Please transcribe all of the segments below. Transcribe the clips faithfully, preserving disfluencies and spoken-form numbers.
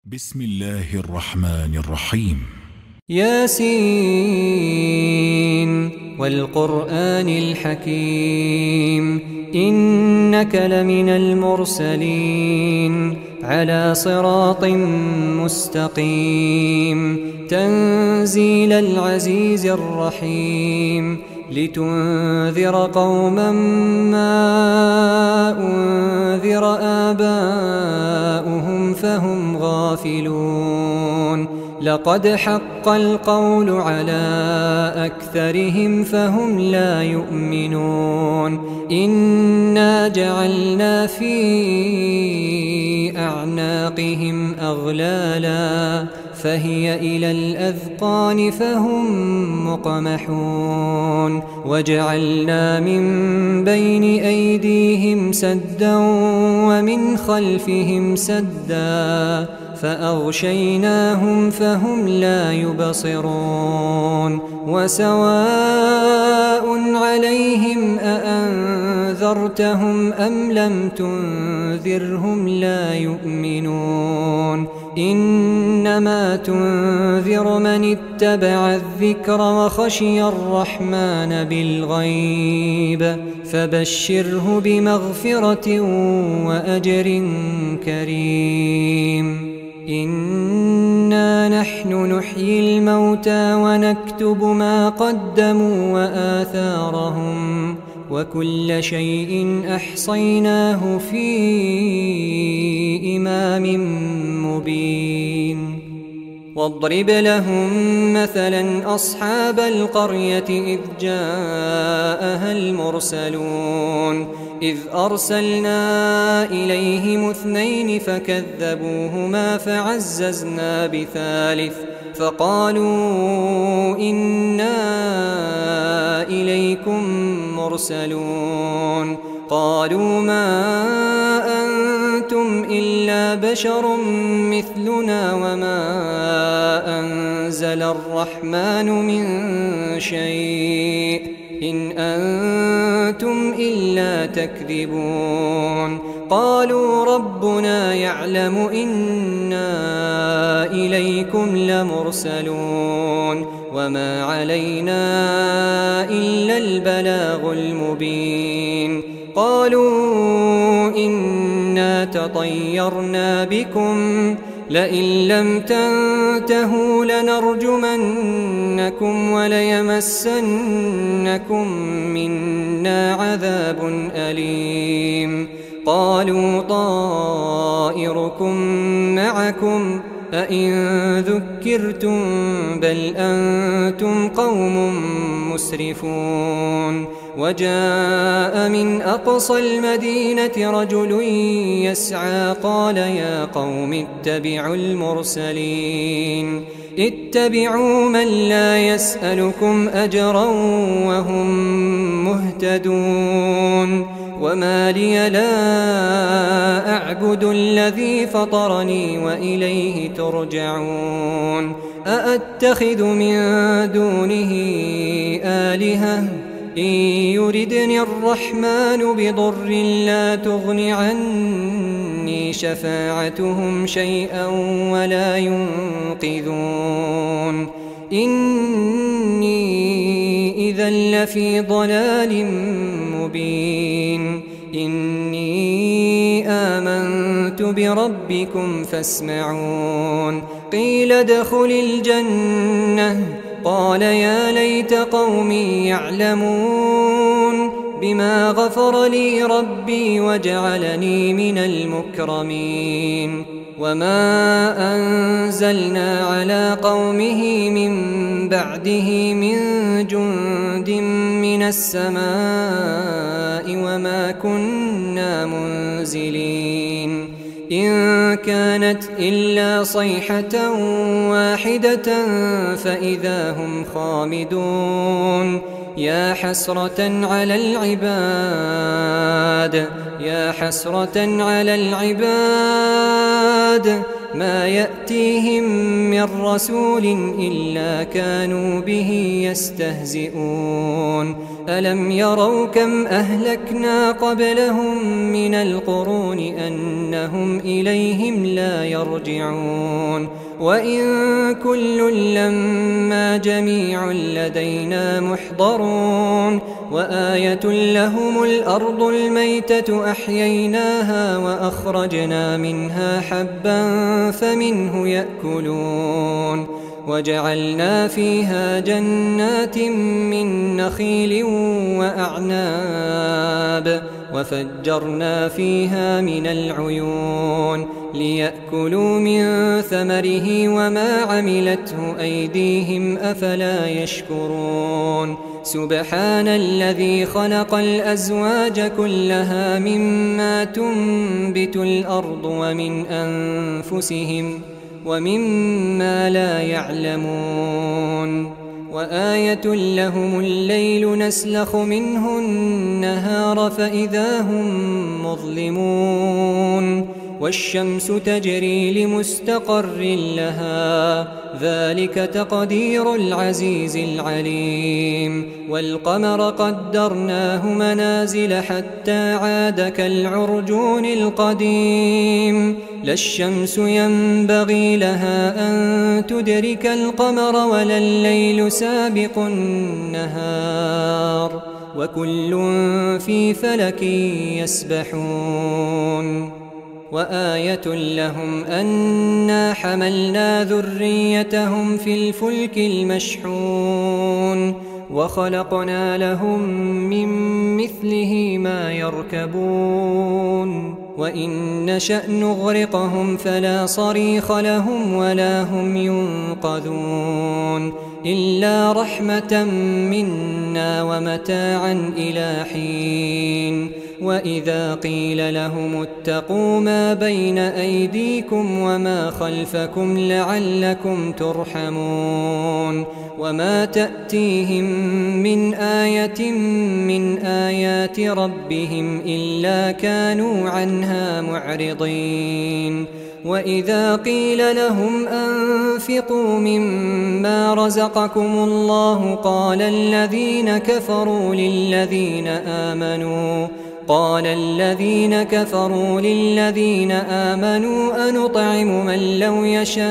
بسم الله الرحمن الرحيم. ياسين والقرآن الحكيم إنك لمن المرسلين على صراط مستقيم تنزيل العزيز الرحيم لتنذر قوما ما أنذر آباؤهم فهم غافلون لقد حق القول على أكثرهم فهم لا يؤمنون إنا جعلنا في أعناقهم أغلالا فهي إلى الأذقان فهم مقمحون وجعلنا من بين أيديهم سدا ومن خلفهم سدا فأغشيناهم فهم لا يبصرون وسواء عليهم أأنذرتهم أم لم تنذرهم لا يؤمنون إنما تنذر من اتبع الذكر وخشي الرحمن بالغيب فبشره بمغفرة وأجر كريم إنا نحن نحيي الموتى ونكتب ما قدموا وآثارهم وكل شيء أحصيناه في إمام مبين واضرب لهم مثلا أصحاب القرية إذ جاءها المرسلون إذ أرسلنا إليهم اثنين فكذبوهما فعززنا بثالث فقالوا إنا إليكم مرسلون قالوا ما أنتم إلا بشر مثلنا وما أنزل الرحمن من شيء إن أنتم إلا تكذبون قالوا ربنا يعلم إنا إليكم لمرسلون وما علينا إلا البلاغ المبين قالوا إنا تطيرنا بكم لئن لم تنتهوا لنرجمنكم وليمسنكم منا عذاب أليم قالوا طائركم معكم أئن ذكرتم بل أنتم قوم مسرفون وجاء من أقصى المدينة رجل يسعى قال يا قوم اتبعوا المرسلين اتبعوا من لا يسألكم أجرا وهم مهتدون وما لي لا أعبد الذي فطرني وإليه ترجعون أأتخذ من دونه آلهة إن يردني الرحمن بضر لا تغن عني شفاعتهم شيئا ولا ينقذون إني إذا لفي ضلال مبين إني آمنت بربكم فاسمعون قيل ادخل الجنة قال يا ليت قومي يعلمون بما غفر لي ربي وجعلني من المكرمين وما أنزلنا على قومه من بعده من جند من السماء وما كنا منزلين إن كانت إلا صيحة واحدة فإذا هم خامدون يا حسرة على العباد يا حسرة على العباد ما يأتيهم من رسول إلا كانوا به يستهزئون ألم يروا كم أهلكنا قبلهم من القرون أنهم إليهم لا يرجعون وإن كل لما جميع لدينا محضرون وآية لهم الأرض الميتة أحييناها وأخرجنا منها حبا فمنه يأكلون وجعلنا فيها جنات من نخيل وأعناب وفجرنا فيها من العيون ليأكلوا من ثمره وما عملته أيديهم أفلا يشكرون سبحان الذي خلق الأزواج كلها مما تنبت الأرض ومن أنفسهم ومما لا يعلمون وآية لهم الليل نسلخ منه النهار فإذا هم مظلمون والشمس تجري لمستقر لها ذلك تقدير العزيز العليم والقمر قدرناه منازل حتى عاد كالعرجون القديم لا الشمس ينبغي لها أن تدرك القمر ولا الليل سابق النهار وكل في فلك يسبحون وآية لهم أنا حملنا ذريتهم في الفلك المشحون وخلقنا لهم من مثله ما يركبون وإن نشأ نغرقهم فلا صريخ لهم ولا هم ينقذون إلا رحمة منا ومتاعا إلى حين وإذا قيل لهم اتقوا ما بين أيديكم وما خلفكم لعلكم ترحمون وما تأتيهم من آية من آيات ربهم إلا كانوا عنها معرضين وإذا قيل لهم أنفقوا مما رزقكم الله قال الذين كفروا للذين آمنوا قال الذين كفروا للذين آمنوا أنطعم من لو يشاء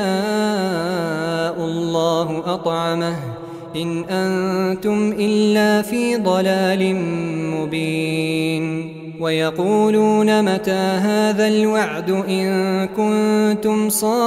الله أطعمه إن أنتم إلا في ضلال مبين ويقولون متى هذا الوعد إن كنتم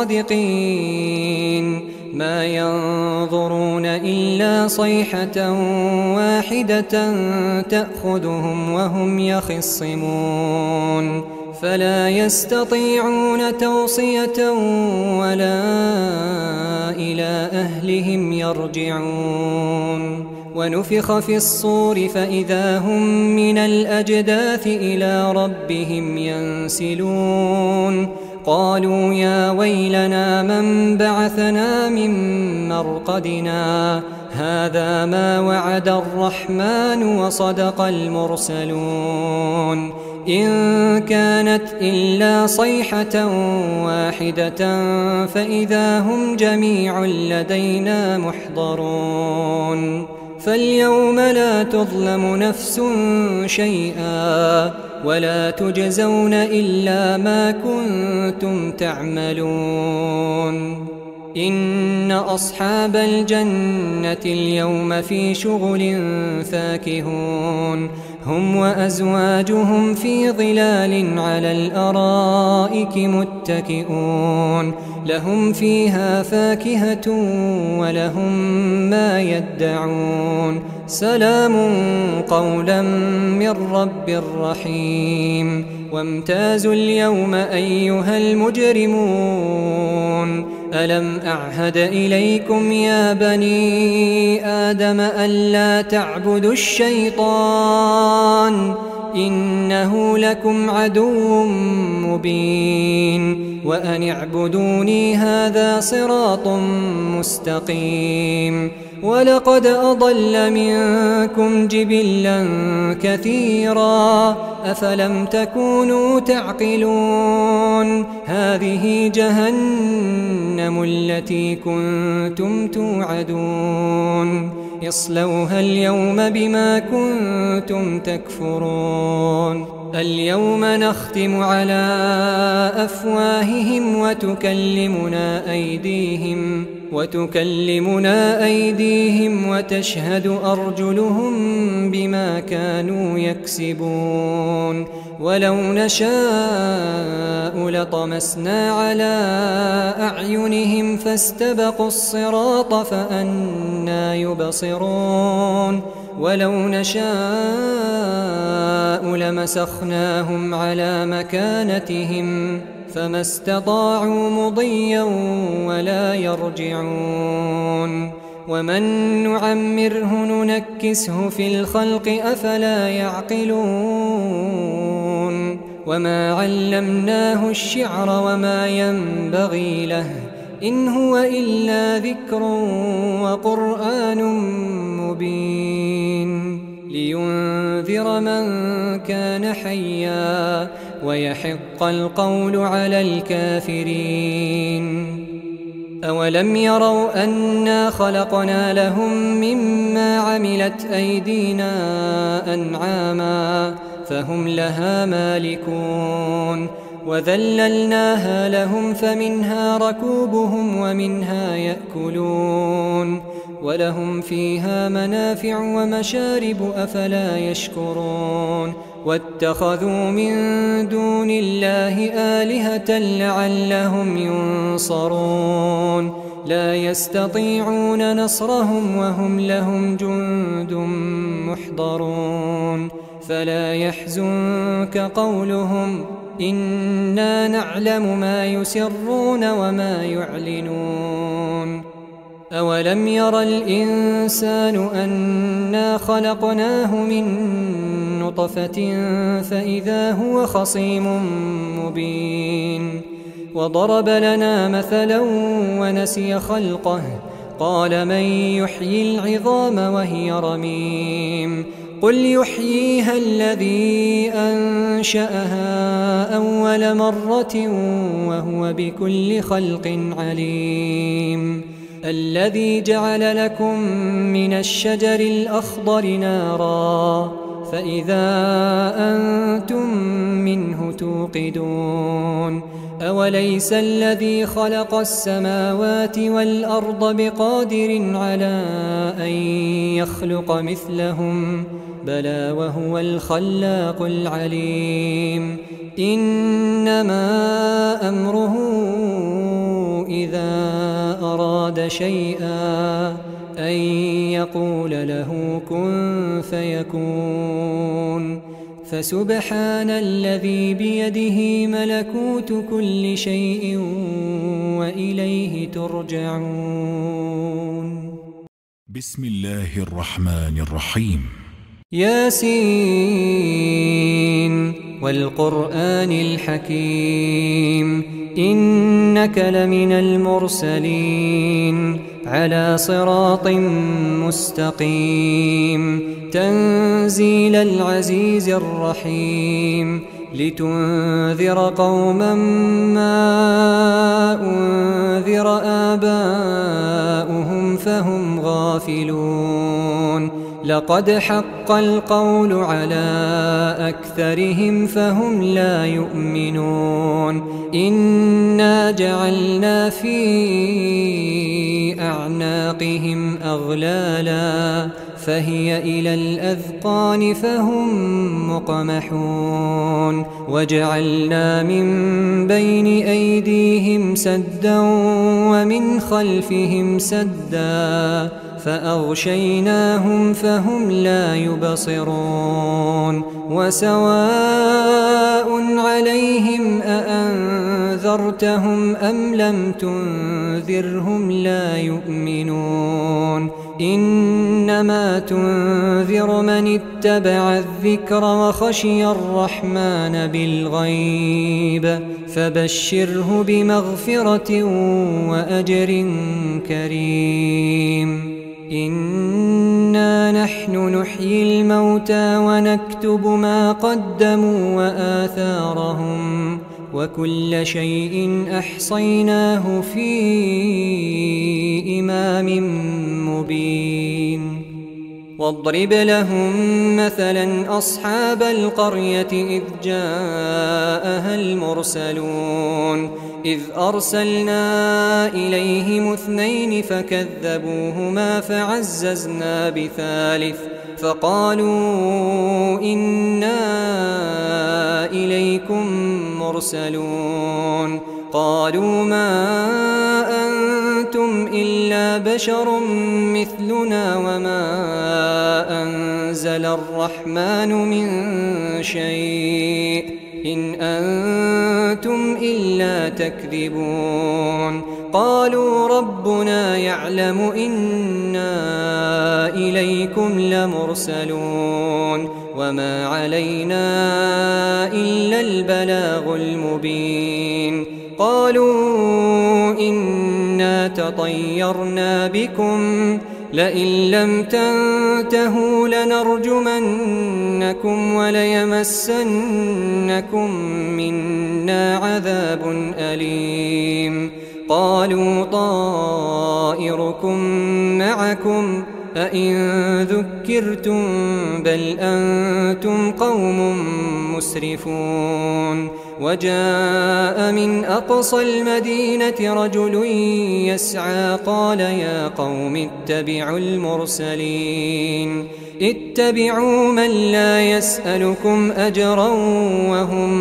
صادقين ما ينظرون إلا صيحة واحدة تأخذهم وهم يخصمون فلا يستطيعون توصية ولا إلى أهلهم يرجعون ونفخ في الصور فإذا هم من الأجداث إلى ربهم ينسلون قالوا يا ويلنا من بعثنا من مرقدنا هذا ما وعد الرحمن وصدق المرسلون إن كانت إلا صيحة واحدة فإذا هم جميع لدينا محضرون فاليوم لا تظلم نفس شيئا ولا تجزون إلا ما كنتم تعملون إن أصحاب الجنة اليوم في شغل فاكهون هم وأزواجهم في ظلال على الأرائك متكئون لهم فيها فاكهة ولهم ما يدعون سلام قولا من رب رحيم وامتازوا اليوم أيها المجرمون ألم أعهد إليكم يا بني آدم ألا تعبدوا الشيطان إنه لكم عدو مبين وأن اعبدوني هذا صراط مستقيم ولقد أضل منكم جبلا كثيرا أفلم تكونوا تعقلون هذه جهنم التي كنتم توعدون اصلوها اليوم بما كنتم تكفرون اليوم نختم على أفواههم وتكلمنا أيديهم وتكلمنا أيديهم وتشهد أرجلهم بما كانوا يكسبون ولو نشاء لطمسنا على أعينهم فاستبقوا الصراط فأنى يبصرون ولو نشاء لمسخناهم على مكانتهم فما استطاعوا مضيا ولا يرجعون ومن نعمره ننكسه في الخلق أفلا يعقلون وما علمناه الشعر وما ينبغي له إن هو إلا ذكر وقرآن مبين لينذر من كان حيا ويحق القول على الكافرين أولم يروا أنا خلقنا لهم مما عملت أيدينا أنعاما فهم لها مالكون وذللناها لهم فمنها ركوبهم ومنها يأكلون ولهم فيها منافع ومشارب أفلا يشكرون واتخذوا من دون الله آلهة لعلهم ينصرون لا يستطيعون نصرهم وهم لهم جند محضرون فلا يحزنك قولهم إنا نعلم ما يسرون وما يعلنون أولم ير الإنسان أنا خلقناه من نطفة فإذا هو خصيم مبين وضرب لنا مثلا ونسي خلقه قال من يحيي العظام وهي رميم قل يحييها الذي أنشأها أول مرة وهو بكل خلق عليم الذي جعل لكم من الشجر الأخضر نارا فإذا أنتم منه توقدون أوليس الذي خلق السماوات والأرض بقادر على أن يخلق مثلهم بلى وهو الخلاق العليم إنما أمره إذا أراد شيئا أن يقول له كن فيكون فسبحان الذي بيده ملكوت كل شيء وإليه ترجعون بسم الله الرحمن الرحيم ياسين والقرآن الحكيم إنك لمن المرسلين على صراط مستقيم تنزيل العزيز الرحيم لتنذر قوما ما أنذر آباؤهم فهم غافلون لقد حق القول على أكثرهم فهم لا يؤمنون إنا جعلنا في أعناقهم أغلالا فهي إلى الأذقان فهم مقمحون وجعلنا من بين أيديهم سدا ومن خلفهم سدا فأغشيناهم فهم لا يبصرون وسواء عليهم أأنذرتهم أم لم تنذرهم لا يؤمنون إنما تنذر من اتبع الذكر وخشي الرحمن بالغيب فبشره بمغفرة وأجر كريم إنا نحن نحيي الموتى ونكتب ما قدموا وآثارهم وكل شيء أحصيناه في إمام مبين واضرب لهم مثلا أصحاب القرية إذ جاءها المرسلون إذ أرسلنا إليهم اثنين فكذبوهما فعززنا بثالث فقالوا إنا إليكم مرسلون قالوا ما أنتم إلا بشر مثلنا وما أنزل الرحمن من شيء إن أنتم إلا تكذبون قالوا ربنا يعلم إنا إليكم لمرسلون وما علينا إلا البلاغ المبين قالوا إنا تطيرنا بكم لئن لم تنتهوا لنرجمنكم وليمسنكم منا عذاب أليم قالوا طائركم معكم أئن ذكرتم بل أنتم قوم مسرفون وجاء من أقصى المدينة رجل يسعى قال يا قوم اتبعوا المرسلين اتبعوا من لا يسألكم أجرا وهم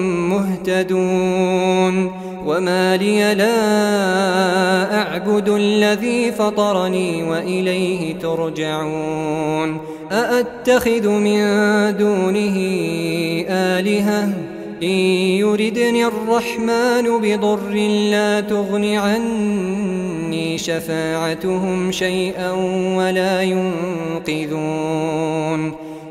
مهتدون وما لي لا أعبد الذي فطرني وإليه ترجعون أأتخذ من دونه آلهة إن يردني الرحمن بضر لا تغن عني شفاعتهم شيئا ولا ينقذون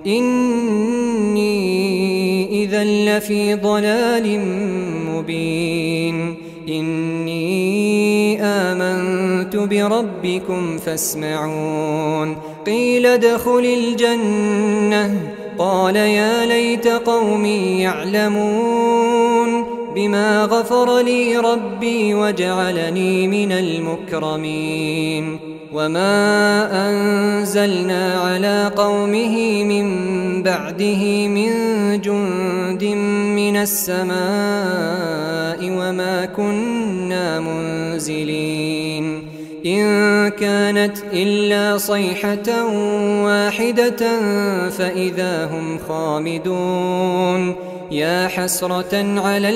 إني إذا لفي ضلال مبين إني آمنت بربكم فاسمعون قيل ادخل الجنة قال يا ليت قومي يعلمون بما غفر لي ربي وجعلني من المكرمين وما أنزلنا على قومه من بعده من جند من السماء وما كنا منزلين إن كانت إلا صيحة واحدة فإذا هم خامدون يا حسرة على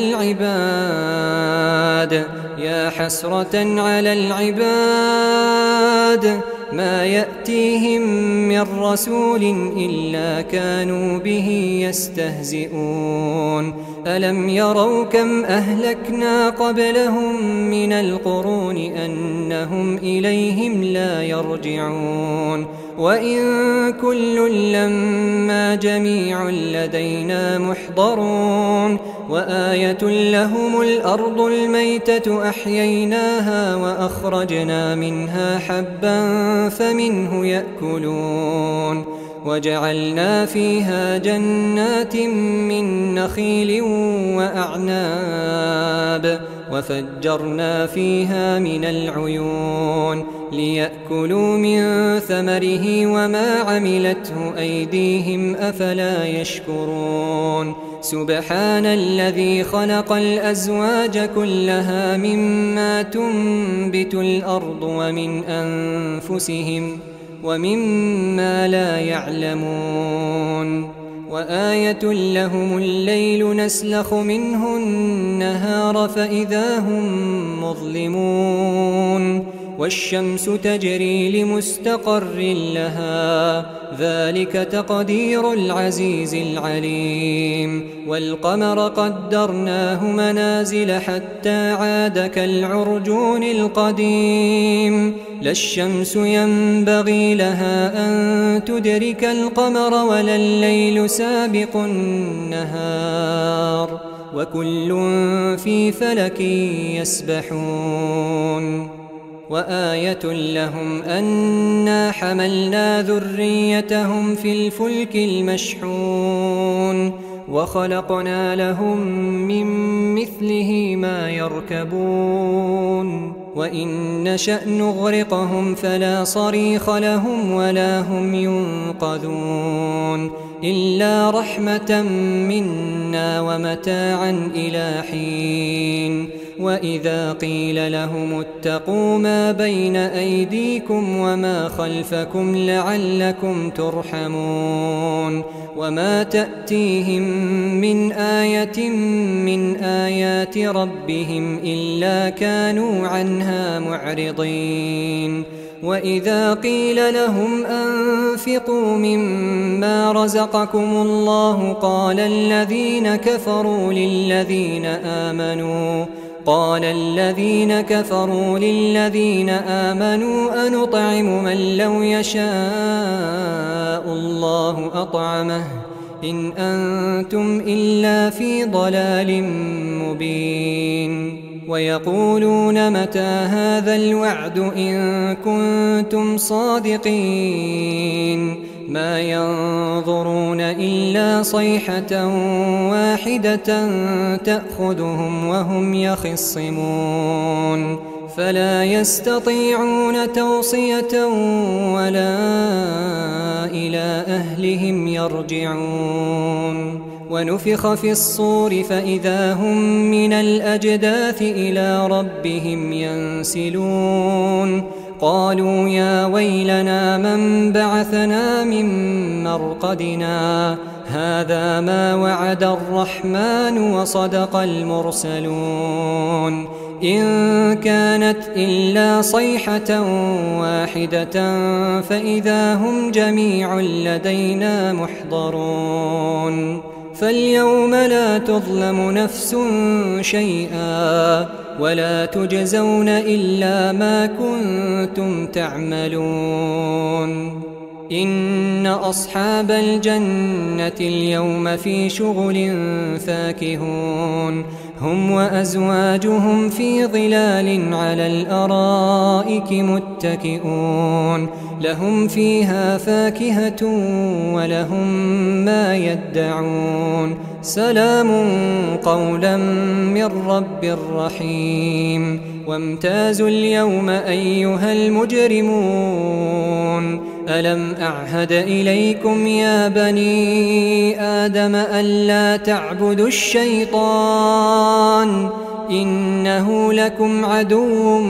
العباد يا حسرة على العباد ما يأتيهم من رسول إلا كانوا به يستهزئون ألم يروا كم أهلكنا قبلهم من القرون أنهم إليهم لا يرجعون وإن كل لما جميع لدينا محضرون وآية لهم الأرض الميتة أحييناها وأخرجنا منها حبا فمنه يأكلون وجعلنا فيها جنات من نخيل وأعناب وفجرنا فيها من العيون ليأكلوا من ثمره وما عملته أيديهم أفلا يشكرون سبحان الذي خلق الأزواج كلها مما تنبت الأرض ومن أنفسهم ومما لا يعلمون وآية لهم الليل نسلخ منه النهار فإذا هم مظلمون والشمس تجري لمستقر لها ذلك تقدير العزيز العليم والقمر قدرناه منازل حتى عاد كالعرجون القديم لا الشمس ينبغي لها أن تدرك القمر ولا الليل سابق النهار وكل في فلك يسبحون وآية لهم أنا حملنا ذريتهم في الفلك المشحون وخلقنا لهم من مثله ما يركبون وإن نشأ نغرقهم فلا صريخ لهم ولا هم ينقذون إلا رحمة منا ومتاعا إلى حين وإذا قيل لهم اتقوا ما بين أيديكم وما خلفكم لعلكم ترحمون وما تأتيهم من آية من آيات ربهم إلا كانوا عنها معرضين وإذا قيل لهم أنفقوا مما رزقكم الله قال الذين كفروا للذين آمنوا قال الذين كفروا للذين آمنوا أنطعم من لو يشاء الله أطعمه إن أنتم إلا في ضلال مبين ويقولون متى هذا الوعد إن كنتم صادقين ما ينظرون إلا صيحة واحدة تأخذهم وهم يخصمون فلا يستطيعون توصية ولا إلى أهلهم يرجعون ونفخ في الصور فإذا هم من الأجداث إلى ربهم ينسلون قالوا يا ويلنا من بعثنا من مرقدنا هذا ما وعد الرحمن وصدق المرسلون إن كانت إلا صيحة واحدة فإذا هم جميع لدينا محضرون فاليوم لا تظلم نفس شيئا ولا تجزون إلا ما كنتم تعملون إن أصحاب الجنة اليوم في شغل فاكهون هم وأزواجهم في ظلال على الأرائك متكئون لهم فيها فاكهة ولهم ما يدعون سلام قولا من رب رحيم وامتازوا اليوم أيها المجرمون ألم أعهد إليكم يا بني آدم ألا تعبدوا الشيطان إنه لكم عدو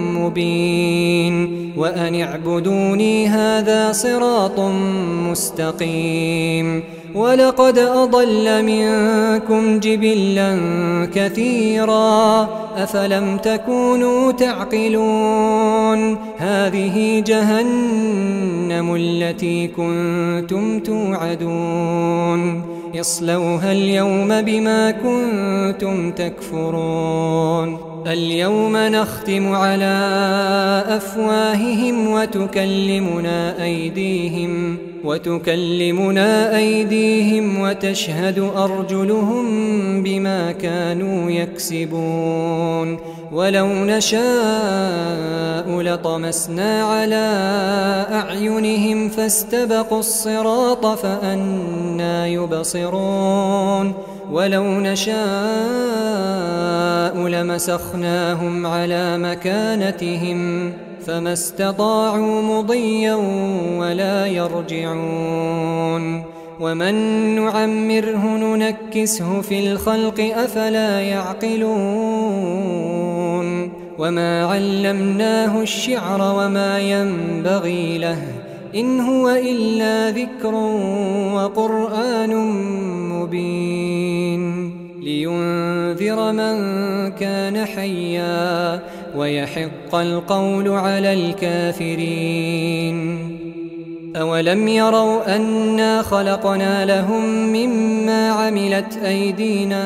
مبين وأن اعبدوني هذا صراط مستقيم ولقد أضل منكم جبلا كثيرا أفلم تكونوا تعقلون هذه جهنم التي كنتم توعدون اصلوها اليوم بما كنتم تكفرون اليوم نختم على أفواههم وتكلمنا أيديهم وتكلمنا أيديهم وتشهد أرجلهم بما كانوا يكسبون ولو نشاء لطمسنا على أعينهم فاستبقوا الصراط فأنى يبصرون ولو نشاء لمسخناهم على مكانتهم فما استطاعوا مضيا ولا يرجعون ومن نعمره ننكسه في الخلق أفلا يعقلون وما علمناه الشعر وما ينبغي له إن هو إلا ذكر وقرآن مبين لينذر من كان حيا ويحق القول على الكافرين. أولم يروا أنا خلقنا لهم مما عملت أيدينا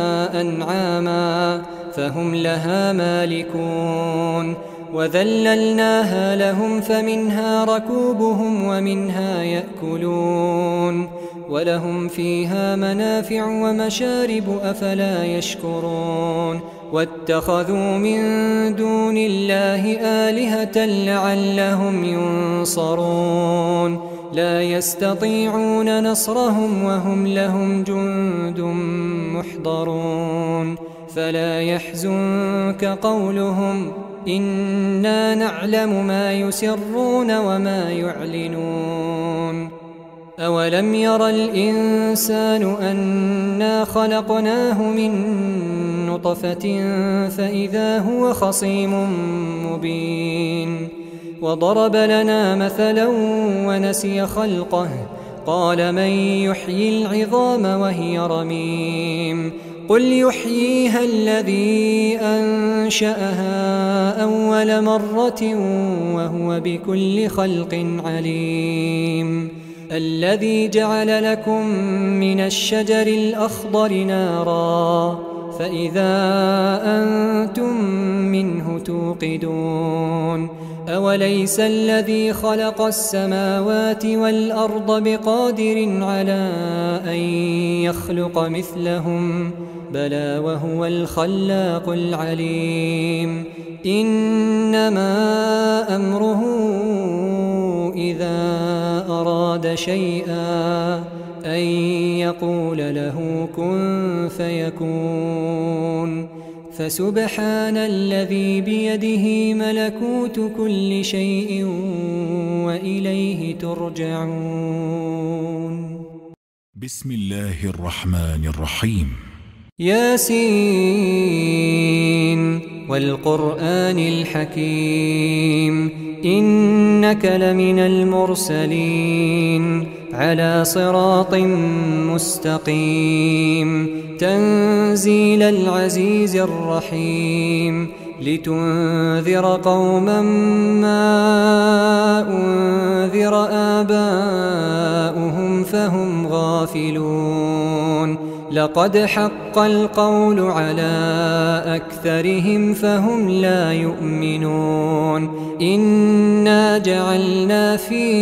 أنعاما فهم لها مالكون وذللناها لهم فمنها ركوبهم ومنها يأكلون ولهم فيها منافع ومشارب أفلا يشكرون واتخذوا من دون الله آلهة لعلهم ينصرون لا يستطيعون نصرهم وهم لهم جند محضرون فلا يحزنك قولهم إنا نعلم ما يسرون وما يعلنون. أولم ير الإنسان أنا خلقناه من نطفة فإذا هو خصيم مبين وضرب لنا مثلا ونسي خلقه قال من يحيي العظام وهي رميم قل يحييها الذي أنشأها أول مرة وهو بكل خلق عليم الذي جعل لكم من الشجر الأخضر نارا فإذا أنتم منه توقدون أوليس الذي خلق السماوات والأرض بقادر على أن يخلق مثلهم بلى وهو الخلاق العليم إنما أمره إذا أراد شيئا أن يقول له كن فيكون فسبحان الذي بيده ملكوت كل شيء وإليه ترجعون. بسم الله الرحمن الرحيم. ياسين والقرآن الحكيم إنك لمن المرسلين على صراط مستقيم تنزيل العزيز الرحيم لتنذر قوما ما أنذر آباؤهم فهم غافلون لقد حق القول على أكثرهم فهم لا يؤمنون إنا جعلنا في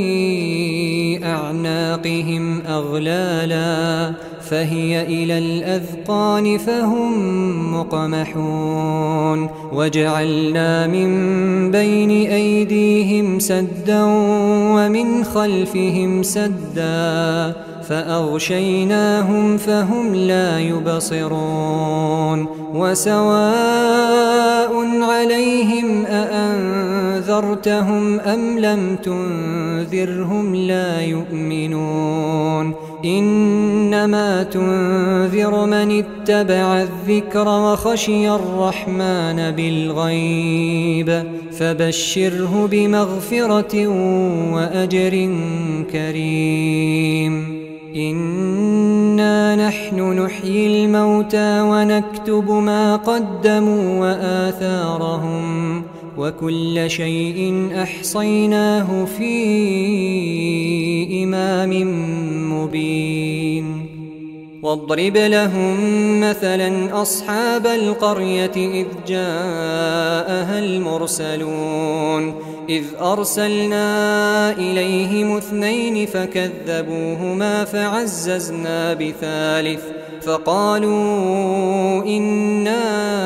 أعناقهم أغلالا فهي إلى الأذقان فهم مقمحون وجعلنا من بين أيديهم سدا ومن خلفهم سدا فأغشيناهم فهم لا يبصرون وسواء عليهم أأنذرتهم أم لم تنذرهم لا يؤمنون إنما تنذر من اتبع الذكر وخشي الرحمن بالغيب فبشره بمغفرة وأجر كريم إنا نحن نحيي الموتى ونكتب ما قدموا وآثارهم وكل شيء أحصيناه في إمام مبين واضرب لهم مثلا أصحاب القرية إذ جاءها المرسلون إذ أرسلنا إليهم اثنين فكذبوهما فعززنا بثالث فقالوا إنا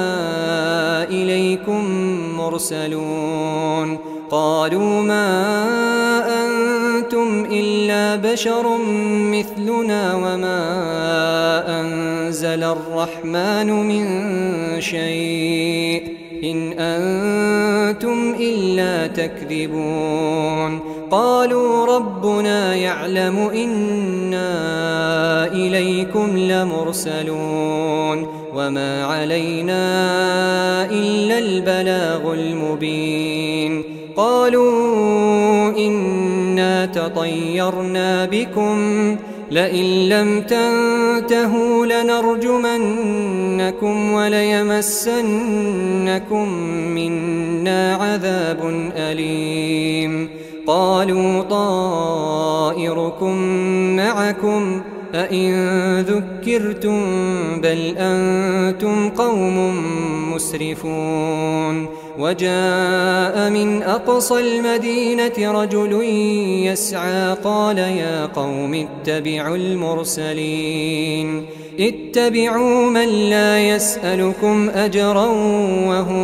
إليكم مرسلون قالوا ما أنتم إلا بشر مثلنا وما أنزل الرحمن من شيء إن أنتم إلا تكذبون قالوا ربنا يعلم إنا إليكم لمرسلون وما علينا إلا البلاغ المبين قالوا إنا تطيرنا بكم لئن لم تنتهوا لنرجمنكم وليمسنكم منا عذاب أليم قالوا طائركم معكم أئن ذكرتم بل أنتم قوم مسرفون وجاء من أقصى المدينة رجل يسعى قال يا قوم اتبعوا المرسلين اتبعوا من لا يسألكم أجرا وهم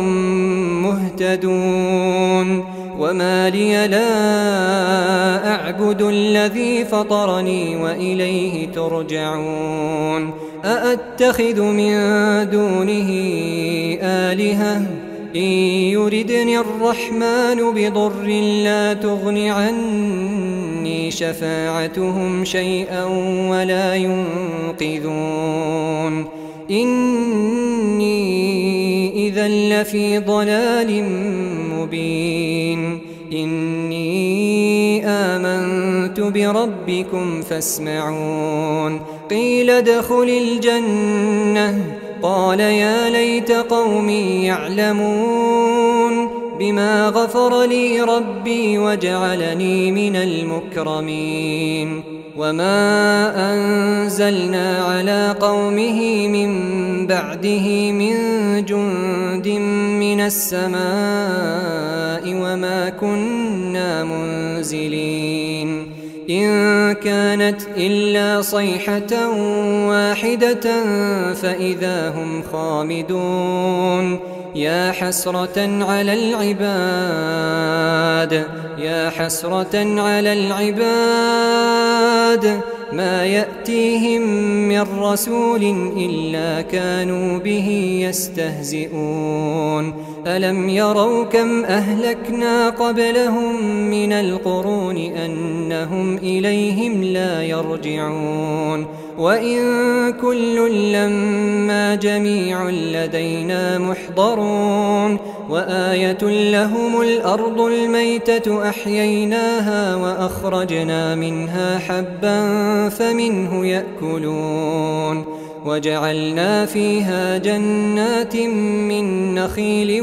مهتدون وما لي لا أعبد الذي فطرني وإليه ترجعون أأتخذ من دونه آلهة إن يردني الرحمن بضر لا تغن عني شفاعتهم شيئا ولا ينقذون إني إذا لفي ضلال مبين إني آمنت بربكم فاسمعون قيل ادخل الجنة قال يا ليت قومي يعلمون بما غفر لي ربي وجعلني من المكرمين وما أنزلنا على قومه من بعده من جند من السماء وما كنا منزلين إن كانت إلا صيحة واحدة فإذا هم خامدون يا حسرة على العباد يا حسرة على العباد ما يأتيهم من رسول إلا كانوا به يستهزئون ألم يروا كم أهلكنا قبلهم من القرون أنهم إليهم لا يرجعون وإن كل لما جميع لدينا محضرون وآية لهم الأرض الميتة أحييناها وأخرجنا منها حبا فمنه يأكلون وجعلنا فيها جنات من نخيل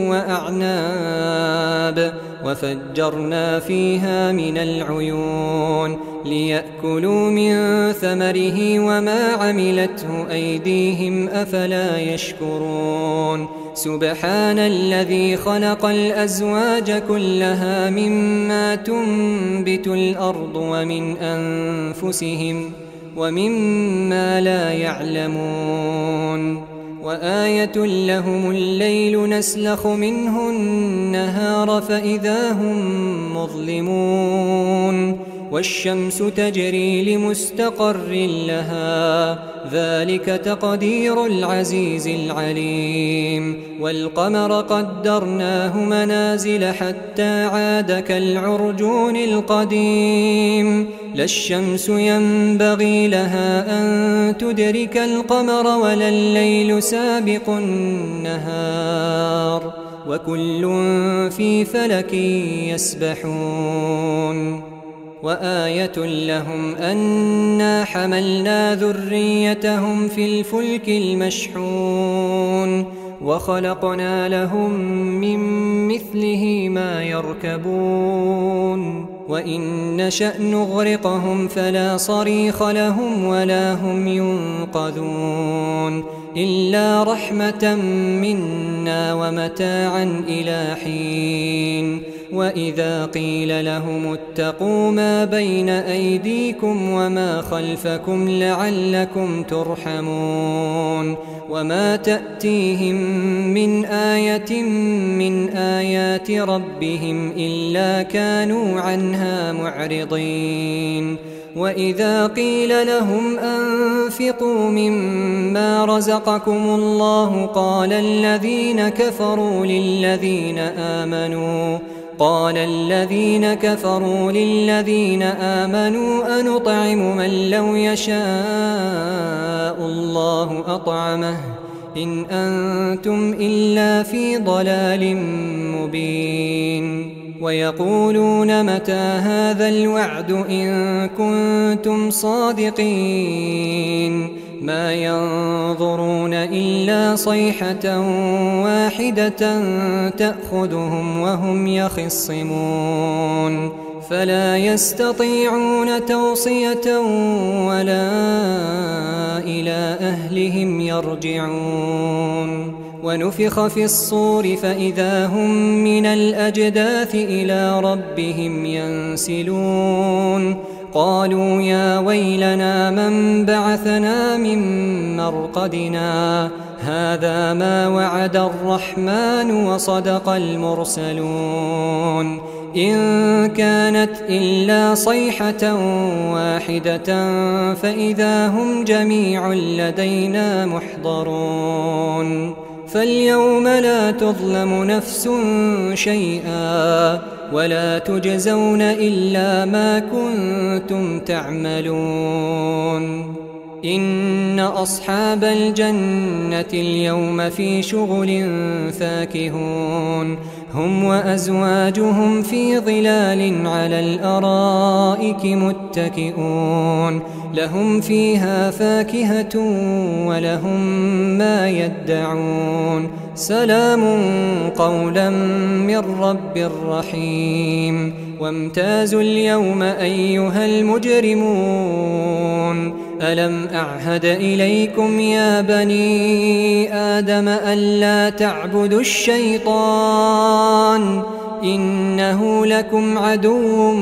وأعناب وفجرنا فيها من العيون ليأكلوا من ثمره وما عملته أيديهم أفلا يشكرون سبحان الذي خلق الأزواج كلها مما تنبت الأرض ومن أنفسهم ومما لا يعلمون وآية لهم الليل نسلخ منه النهار فإذا هم مظلمون والشمس تجري لمستقر لها ذلك تقدير العزيز العليم والقمر قدرناه منازل حتى عاد كالعرجون القديم لا الشمس ينبغي لها أن تدرك القمر ولا الليل سابق النهار وكل في فلك يسبحون وآية لهم أنا حملنا ذريتهم في الفلك المشحون وخلقنا لهم من مثله ما يركبون وإن نشأ نغرقهم فلا صريخ لهم ولا هم ينقذون إلا رحمة منا ومتاعا إلى حين وإذا قيل لهم اتقوا ما بين أيديكم وما خلفكم لعلكم ترحمون وما تأتيهم من آية من آيات ربهم إلا كانوا عنها معرضين وإذا قيل لهم أنفقوا مما رزقكم الله قال الذين كفروا للذين آمنوا قال الذين كفروا للذين آمنوا أنطعم من لو يشاء الله أطعمه إن أنتم إلا في ضلال مبين ويقولون متى هذا الوعد إن كنتم صادقين ما ينظرون إلا صيحة واحدة تأخذهم وهم يخصمون فلا يستطيعون توصية ولا إلى أهلهم يرجعون ونفخ في الصور فإذا هم من الأجداث إلى ربهم ينسلون قالوا يا ويلنا من بعثنا من مرقدنا هذا ما وعد الرحمن وصدق المرسلون إن كانت إلا صيحة واحدة فإذا هم جميع لدينا محضرون فاليوم لا تظلم نفس شيئا ولا تجزون إلا ما كنتم تعملون إن أصحاب الجنة اليوم في شغل فاكهون هم وأزواجهم في ظلال على الأرائك متكئون لهم فيها فاكهة ولهم ما يدعون سلام قولا من رب رحيم وامتازوا اليوم أيها المجرمون ألم أعهد إليكم يا بني آدم ألا تعبدوا الشيطان إنه لكم عدو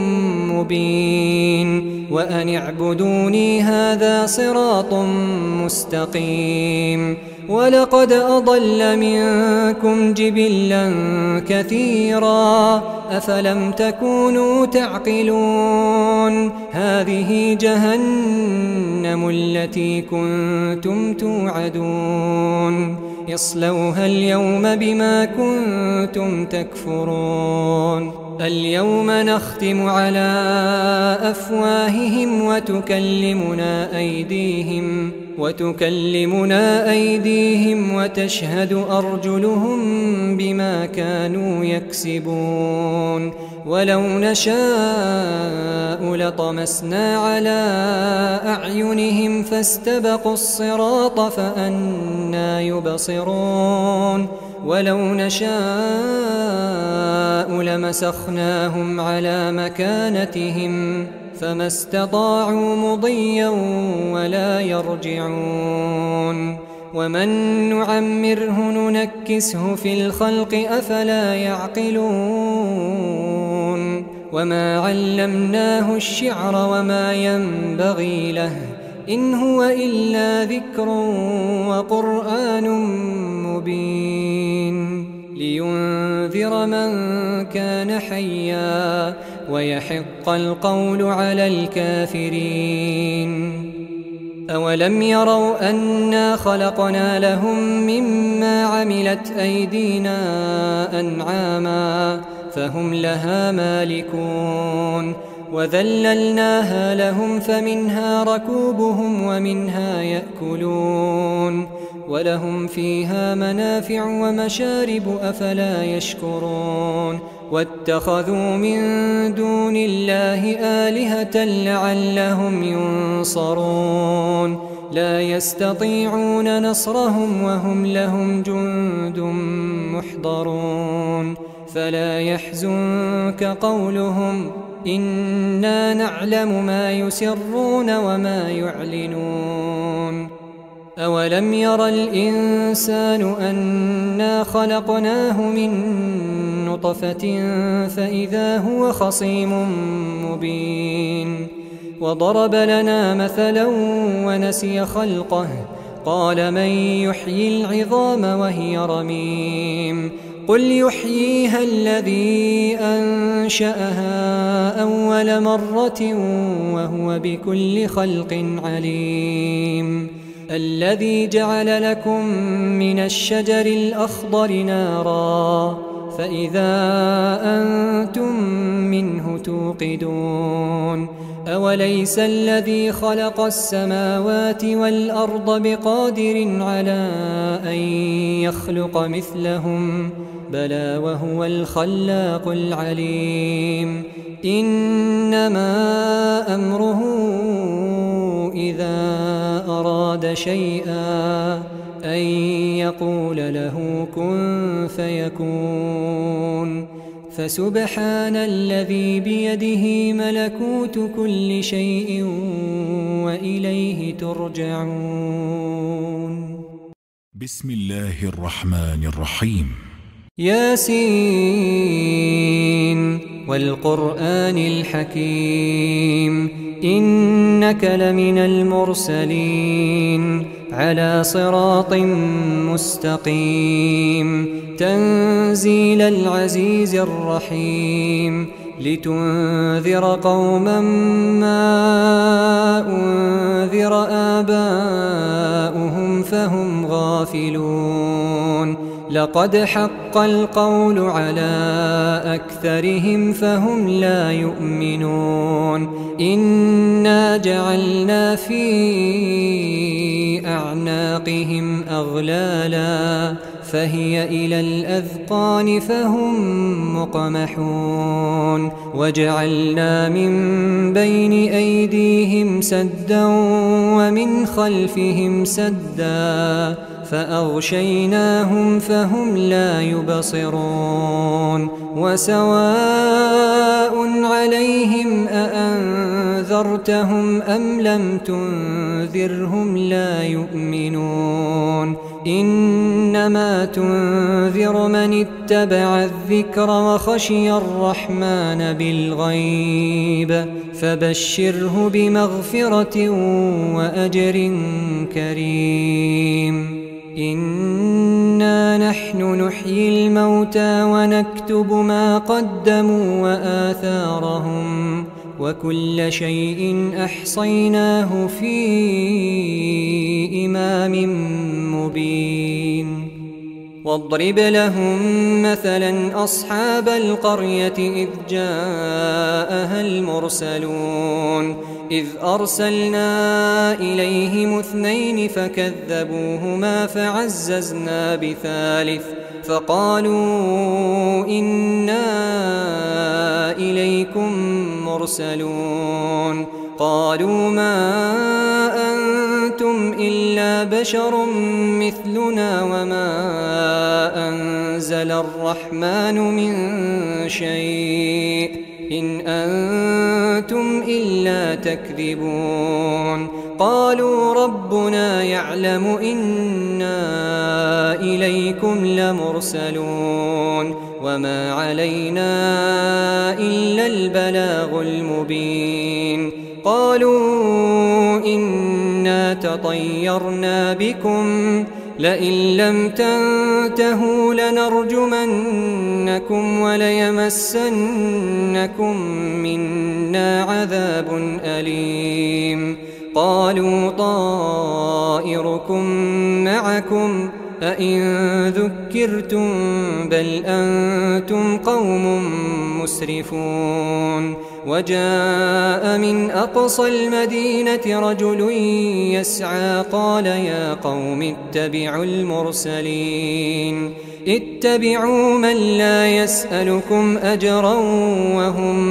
مبين وأن اعبدوني هذا صراط مستقيم ولقد أضل منكم جبلا كثيرا أفلم تكونوا تعقلون هذه جهنم التي كنتم توعدون اصلوها اليوم بما كنتم تكفرون اليوم نختم على أفواههم وتكلمنا أيديهم وتكلمنا أيديهم وتشهد أرجلهم بما كانوا يكسبون ولو نشاء لطمسنا على أعينهم فاستبقوا الصراط فأنى يبصرون ولو نشاء لمسخناهم على مكانتهم فما استطاعوا مضيا ولا يرجعون ومن نعمره ننكسه في الخلق أفلا يعقلون وما علمناه الشعر وما ينبغي له إن هو إلا ذكر وقرآن مبين لينذر من كان حيا ويحق القول على الكافرين أولم يروا أنا خلقنا لهم مما عملت أيدينا أنعاما فهم لها مالكون وذللناها لهم فمنها ركوبهم ومنها يأكلون ولهم فيها منافع ومشارب أفلا يشكرون واتخذوا من دون الله آلهة لعلهم ينصرون لا يستطيعون نصرهم وهم لهم جند محضرون فلا يحزنك قولهم إنا نعلم ما يسرون وما يعلنون أولم ير الإنسان أنا خلقناه من نطفة فإذا هو خصيم مبين وضرب لنا مثلا ونسي خلقه قال من يحيي العظام وهي رميم قل يحييها الذي أنشأها أول مرة وهو بكل خلق عليم الذي جعل لكم من الشجر الأخضر نارا فإذا أنتم منه توقدون أوليس الذي خلق السماوات والأرض بقادر على أن يخلق مثلهم بلى وهو الخلاق العليم إنما أمره إذا أراد شيئا أن يقول له كن فيكون فسبحان الذي بيده ملكوت كل شيء وإليه ترجعون. بسم الله الرحمن الرحيم. ياسين والقرآن الحكيم إنك لمن المرسلين على صراط مستقيم تنزيل العزيز الرحيم لتنذر قوما ما أنذر آباؤهم فهم غافلون لقد حق القول على أكثرهم فهم لا يؤمنون إنا جعلنا في أعناقهم أغلالا فهي إلى الأذقان فهم مقمحون وجعلنا من بين أيديهم سدا ومن خلفهم سدا فأغشيناهم فهم لا يبصرون وسواء عليهم أأنذرتهم أم لم تنذرهم لا يؤمنون إنما تنذر من اتبع الذكر وخشي الرحمن بالغيب فبشره بمغفرة وأجر كريم إنا نحن نحيي الموتى ونكتب ما قدموا وآثارهم وكل شيء أحصيناه في إمام مبين واضرب لهم مثلا أصحاب القرية إذ جاءها المرسلون إذ أرسلنا إليهم اثنين فكذبوهما فعززنا بثالث فقالوا إنا إليكم مرسلون قالوا ما أنتم إلا بشر مثلنا وما أنزل الرحمن من شيء إن أنتم إلا تكذبون قالوا ربنا يعلم إنا إليكم لمرسلون وما علينا إلا البلاغ المبين قالوا إنا تطيرنا بكم لئن لم تنتهوا لنرجمنكم وليمسنكم منا عذاب أليم قالوا طائركم معكم أئن ذكرتم بل أنتم قوم مسرفون وجاء من أقصى المدينة رجل يسعى قال يا قوم اتبعوا المرسلين اتبعوا من لا يسألكم أجرا وهم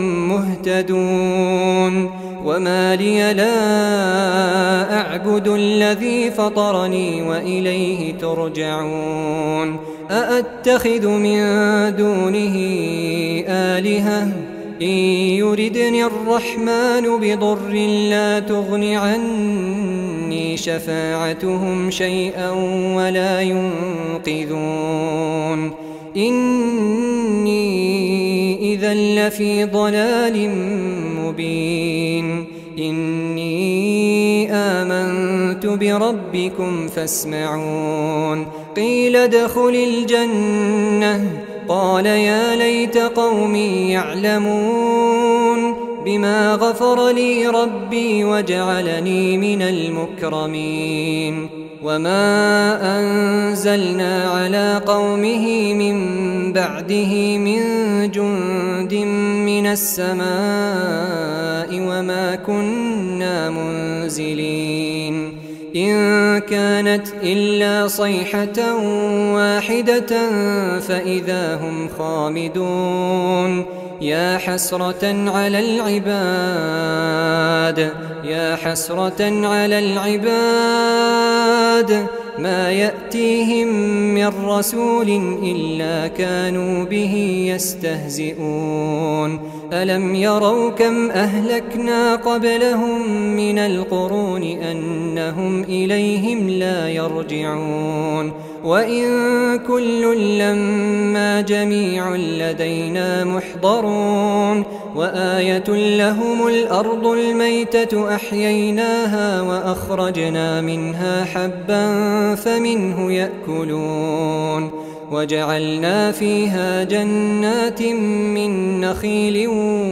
مهتدون وما لي لا أعبد الذي فطرني وإليه ترجعون أأتخذ من دونه آلهة إن يردني الرحمن بضر لا تغن عني شفاعتهم شيئا ولا ينقذون إني إذا لفي ضلال مبين إني آمنت بربكم فاسمعون قيل ادخل الجنة قال يا ليت قومي يعلمون بما غفر لي ربي وجعلني من المكرمين وما أنزلنا على قومه من بعده من جند من السماء وما كنا منزلين إن كانت إلا صيحة واحدة فإذا هم خامدون يا حسرة على العباد يا حسرة على العباد ما يأتيهم من رسول إلا كانوا به يستهزئون ألم يروا كم أهلكنا قبلهم من القرون أنهم إليهم لا يرجعون وإن كل لما جميع لدينا محضرون وآية لهم الأرض الميتة أحييناها وأخرجنا منها حبا فمنه يأكلون وجعلنا فيها جنات من نخيل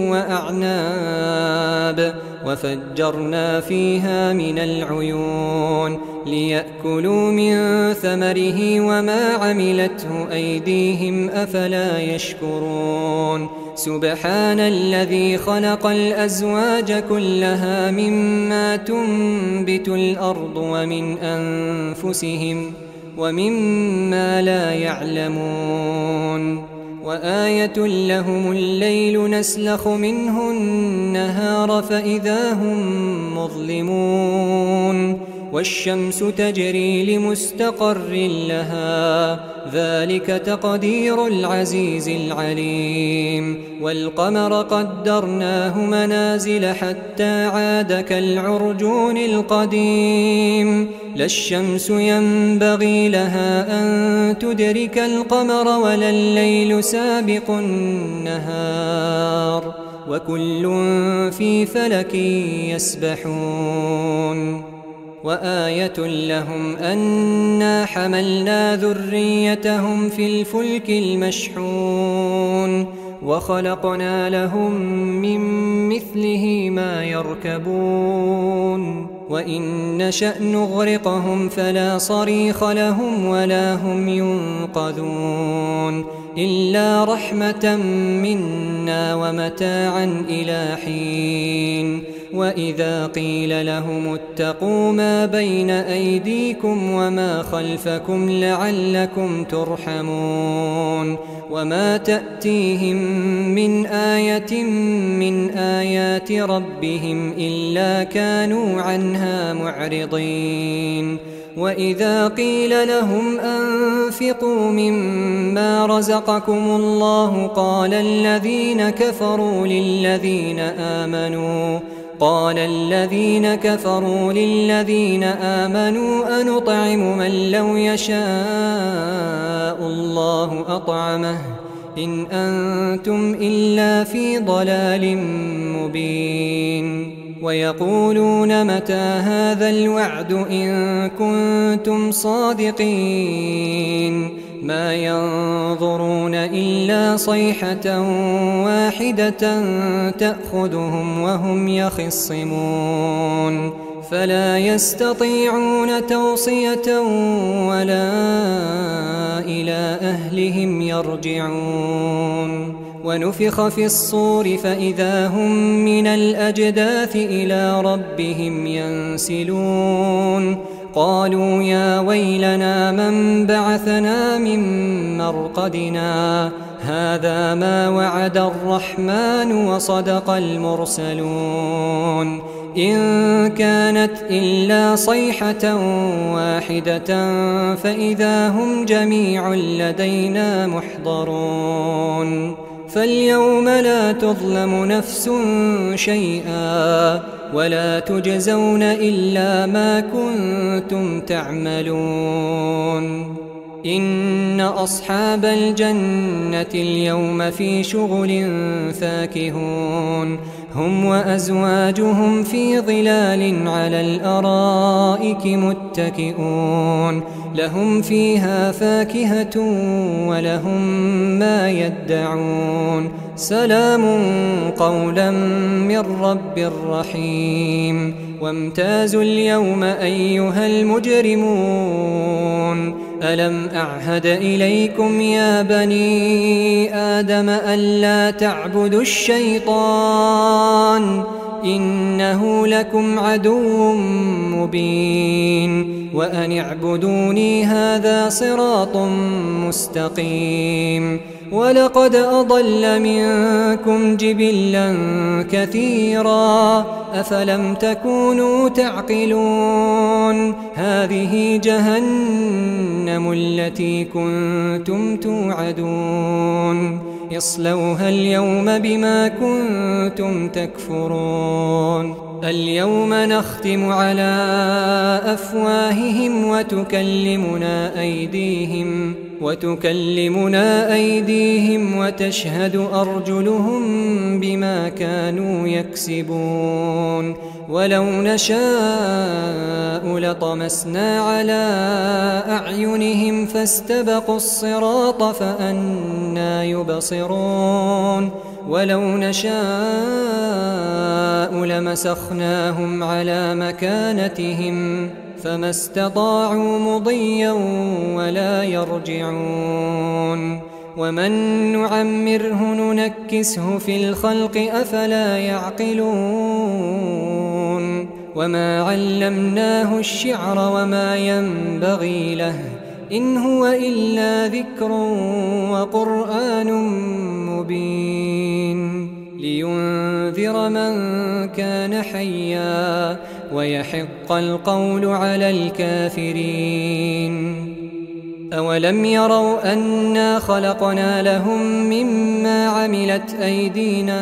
وأعناب وفجرنا فيها من العيون ليأكلوا من ثمره وما عملته أيديهم أفلا يشكرون سبحان الذي خلق الأزواج كلها مما تنبت الأرض ومن أنفسهم ومما لا يعلمون وآية لهم الليل نسلخ منه النهار فإذا هم مظلمون والشمس تجري لمستقر لها ذلك تقدير العزيز العليم والقمر قدرناه منازل حتى عاد كالعرجون القديم لا الشمس ينبغي لها أن تدرك القمر ولا الليل سابق النهار وكل في فلك يسبحون وآية لهم أنا حملنا ذريتهم في الفلك المشحون وخلقنا لهم من مثله ما يركبون وإن نشأ نغرقهم فلا صريخ لهم ولا هم ينقذون إلا رحمة منا ومتاعا إلى حين وإذا قيل لهم اتقوا ما بين أيديكم وما خلفكم لعلكم ترحمون وما تأتيهم من آية من آيات ربهم إلا كانوا عنها معرضين وإذا قيل لهم أنفقوا مما رزقكم الله قال الذين كفروا للذين آمنوا قال الذين كفروا للذين آمنوا أنطعم من لو يشاء الله أطعمه إن أنتم إلا في ضلال مبين ويقولون متى هذا الوعد إن كنتم صادقين ما ينظرون إلا صيحة واحدة تأخذهم وهم يخصمون فلا يستطيعون توصية ولا إلى أهلهم يرجعون ونفخ في الصور فإذا هم من الأجداث إلى ربهم ينسلون قالوا يا ويلنا من بعثنا من مرقدنا هذا ما وعد الرحمن وصدق المرسلون إن كانت إلا صيحة واحدة فإذا هم جميع لدينا محضرون فاليوم لا تظلم نفس شيئا ولا تجزون إلا ما كنتم تعملون إن أصحاب الجنة اليوم في شغل فاكهون هم وأزواجهم في ظلال على الأرائك متكئون لهم فيها فاكهة ولهم ما يدعون سلام قولا من رب رحيم وامتازوا اليوم أيها المجرمون ألم أعهد إليكم يا بني آدم ألا تعبدوا الشيطان إنه لكم عدو مبين وأن اعبدوني هذا صراط مستقيم ولقد أضل منكم جبلا كثيرا أفلم تكونوا تعقلون هذه جهنم التي كنتم توعدون اصلوها اليوم بما كنتم تكفرون اليوم نختم على أفواههم وتكلمنا أيديهم وتكلمنا أيديهم وتشهد أرجلهم بما كانوا يكسبون ولو نشاء لطمسنا على أعينهم فاستبقوا الصراط فأنى يبصرون ولو نشاء لمسخناهم على مكانتهم فما استطاعوا مضيا ولا يرجعون ومن نعمره ننكسه في الخلق أفلا يعقلون وما علمناه الشعر وما ينبغي له إن هو إلا ذكر وقرآن مبين لينذر من كان حيا ويحق القول على الكافرين أولم يروا أنا خلقنا لهم مما عملت أيدينا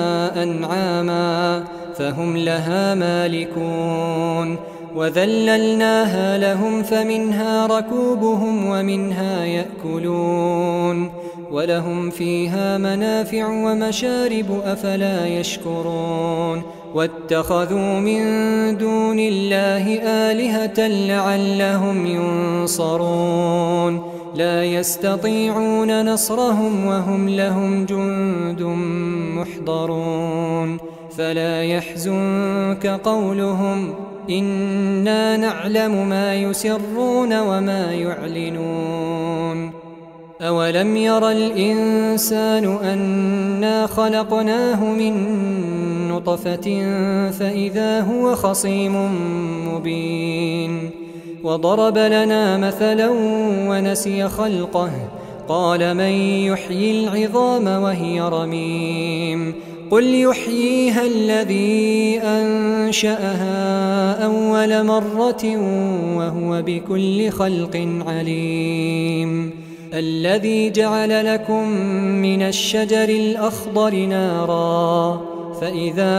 أنعاما فهم لها مالكون وذللناها لهم فمنها ركوبهم ومنها يأكلون ولهم فيها منافع ومشارب أفلا يشكرون واتخذوا من دون الله آلهة لعلهم ينصرون لا يستطيعون نصرهم وهم لهم جند محضرون فلا يحزنك قولهم إنا نعلم ما يسرون وما يعلنون أولم ير الإنسان أنا خلقناه من نطفة فإذا هو خصيم مبين وضرب لنا مثلا ونسي خلقه قال من يحيي العظام وهي رميم قل يحييها الذي أنشأها أول مرة وهو بكل خلق عليم الذي جعل لكم من الشجر الأخضر نارا فإذا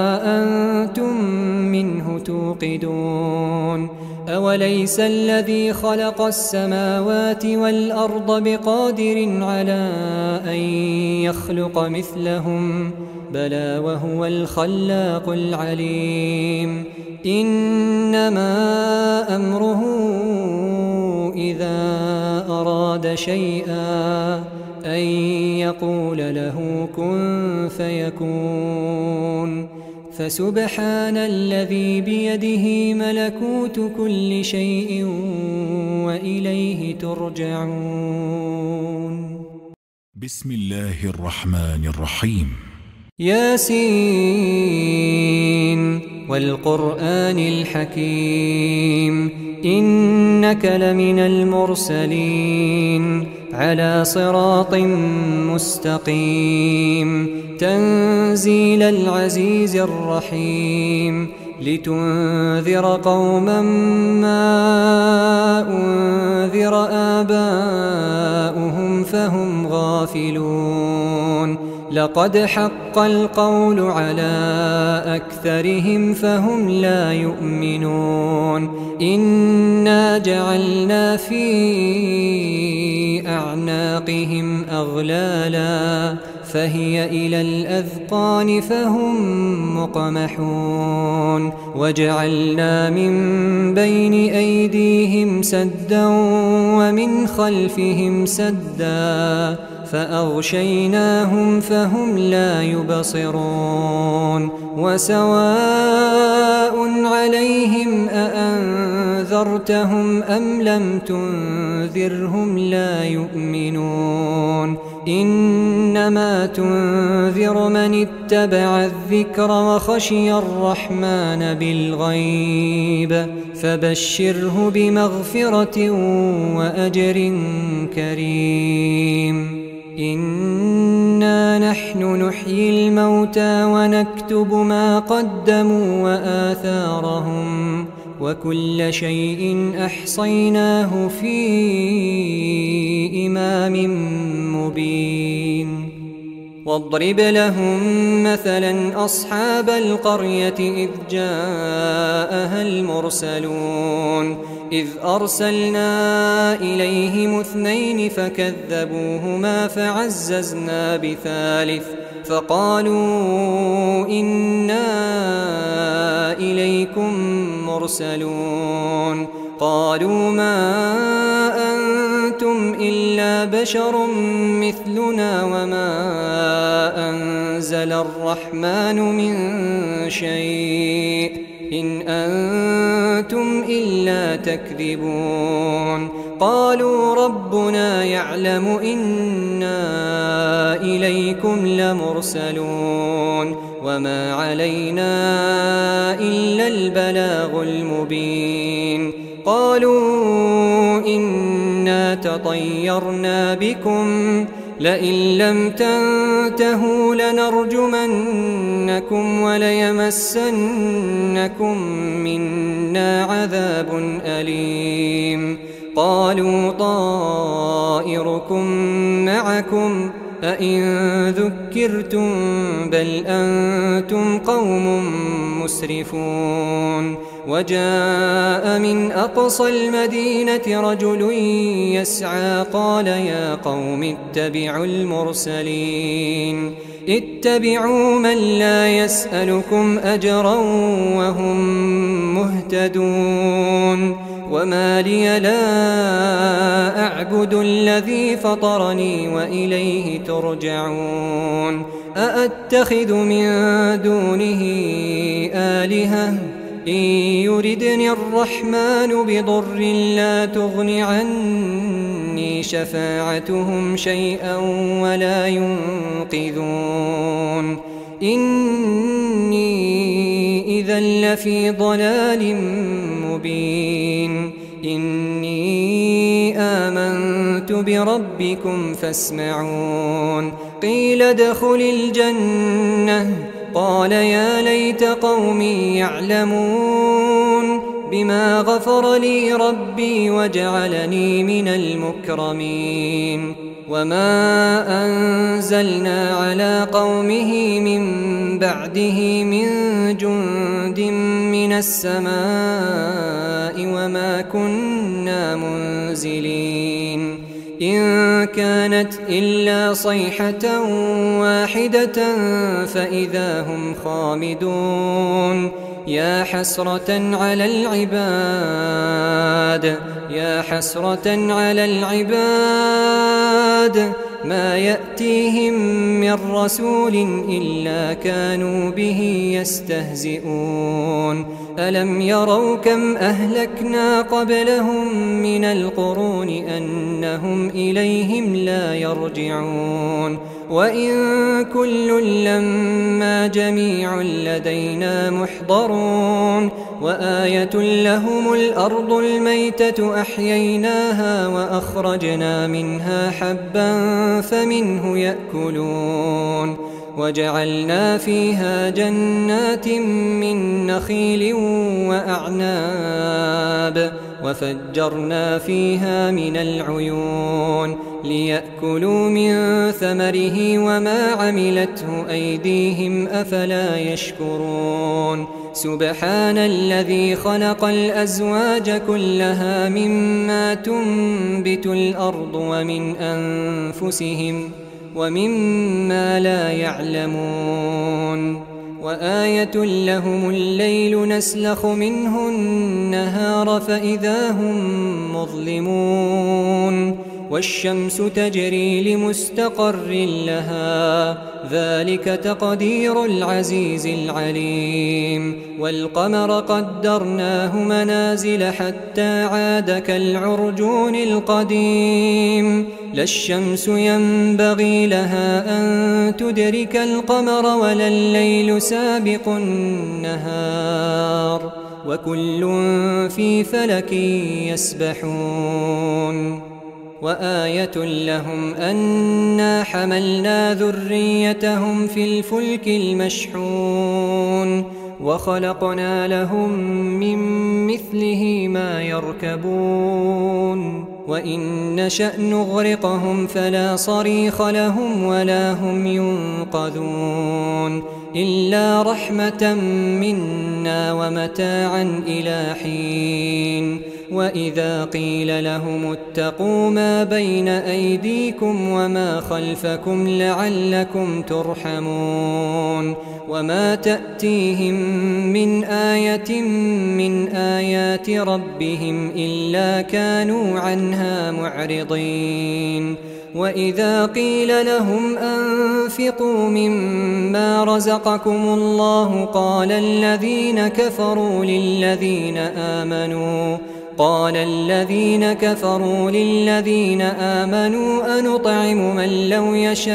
أنتم منه توقدون أوليس الذي خلق السماوات والأرض بقادر على أن يخلق مثلهم بلى وهو الخلاق العليم إنما أمره إذا أراد شيئا أن يقول له كن فيكون فسبحان الذي بيده ملكوت كل شيء وإليه ترجعون بسم الله الرحمن الرحيم ياسين والقرآن الحكيم إنك لمن المرسلين على صراط مستقيم تنزيل العزيز الرحيم لتنذر قوما ما أنذر آباؤهم فهم غافلون لقد حق القول على أكثرهم فهم لا يؤمنون إنا جعلنا في أعناقهم أغلالا فهي إلى الأذقان فهم مقمحون وجعلنا من بين أيديهم سدا ومن خلفهم سدا فأغشيناهم فهم لا يبصرون وسواء عليهم أأنذرتهم أم لم تنذرهم لا يؤمنون إنما تنذر من اتبع الذكر وخشي الرحمن بالغيب فبشره بمغفرة وأجر كريم إنا نحن نحيي الموتى ونكتب ما قدموا وآثارهم وكل شيء أحصيناه في إمام مبين واضرب لهم مثلا أصحاب القرية إذ جاءها المرسلون إذ أرسلنا إليهم اثنين فكذبوهما فعززنا بثالث فقالوا إنا إليكم مرسلون قالوا ما أنتم إلا بشر مثلنا وما أنزل الرحمن من شيء إن أنتم إلا تكذبون قالوا ربنا يعلم إنا إليكم لمرسلون وما علينا إلا البلاغ المبين قالوا إنا تطيرنا بكم لئن لم تنتهوا لنرجمنكم وليمسنكم منا عذاب أليم قالوا طائركم معكم أئن ذكرتم بل أنتم قوم مسرفون وجاء من أقصى المدينة رجل يسعى قال يا قوم اتبعوا المرسلين اتبعوا من لا يسألكم أجرا وهم مهتدون وما لي لا أعبد الذي فطرني وإليه ترجعون أأتخذ من دونه آلهة إن يردني الرحمن بضر لا تغن عني شفاعتهم شيئا ولا ينقذون إني إذا لفي ضلال مبين إني آمنت بربكم فاسمعون قيل ادخل الجنة قال يا ليت قومي يعلمون بما غفر لي ربي وجعلني من المكرمين وما أنزلنا على قومه من بعده من جند من السماء وما كنا منزلين إن كانت إلا صيحة واحدة فإذا هم خامدون يا حسرة على العباد يا حسرة على العباد ما يأتيهم من رسول إلا كانوا به يستهزئون ألم يروا كم أهلكنا قبلهم من القرون أنهم إليهم لا يرجعون وإن كل لما جميع لدينا محضرون وآية لهم الأرض الميتة أحييناها وأخرجنا منها حبا فمنه يأكلون وجعلنا فيها جنات من نخيل وأعناب وفجرنا فيها من العيون ليأكلوا من ثمره وما عملته أيديهم أفلا يشكرون سبحان الذي خلق الأزواج كلها مما تنبت الأرض ومن أنفسهم ومما لا يعلمون وآية لهم الليل نسلخ منه النهار فإذا هم مظلمون والشمس تجري لمستقر لها ذلك تقدير العزيز العليم والقمر قدرناه منازل حتى عاد كالعرجون القديم لا الشمس ينبغي لها أن تدرك القمر ولا الليل سابق النهار وكل في فلك يسبحون وآية لهم أنا حملنا ذريتهم في الفلك المشحون وخلقنا لهم من مثله ما يركبون وإن نشأ نغرقهم فلا صريخ لهم ولا هم ينقذون إلا رحمة منا ومتاعا إلى حين وإذا قيل لهم اتقوا ما بين أيديكم وما خلفكم لعلكم ترحمون وما تأتيهم من آية من آيات ربهم إلا كانوا عنها معرضين وإذا قيل لهم أنفقوا مما رزقكم الله قال الذين كفروا للذين آمنوا قال الذين كفروا للذين آمنوا أنطعم من لو يشاء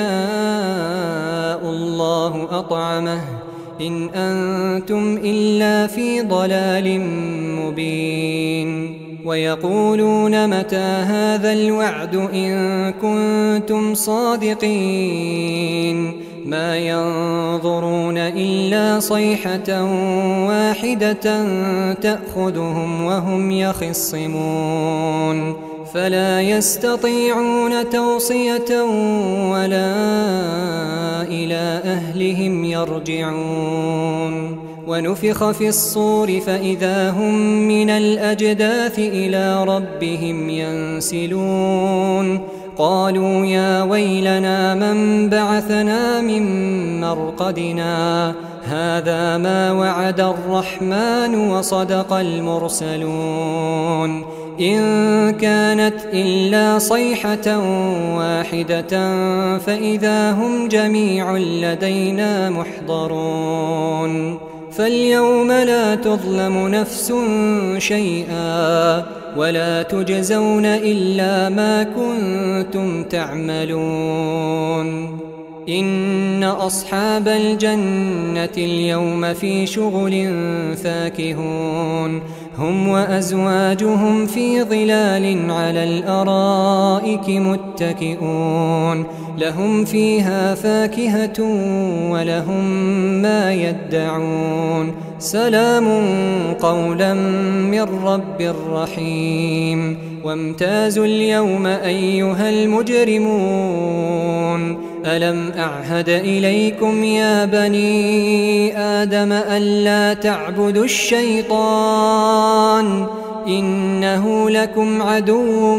الله أطعمه إن أنتم إلا في ضلال مبين ويقولون متى هذا الوعد إن كنتم صادقين ما ينظرون إلا صيحة واحدة تأخذهم وهم يخصمون فلا يستطيعون توصية ولا إلى أهلهم يرجعون ونفخ في الصور فإذا هم من الأجداث إلى ربهم ينسلون قالوا يا ويلنا من بعثنا من مرقدنا هذا ما وعد الرحمن وصدق المرسلون إن كانت إلا صيحة واحدة فإذا هم جميع لدينا محضرون فاليوم لا تظلم نفس شيئا ولا تجزون إلا ما كنتم تعملون إن أصحاب الجنة اليوم في شغل فاكهون هم وأزواجهم في ظلال على الأرائك متكئون لهم فيها فاكهة ولهم ما يدعون سلام قولا من رب رحيم وامتازوا اليوم أيها المجرمون ألم أعهد إليكم يا بني آدم ألا تعبدوا الشيطان إنه لكم عدو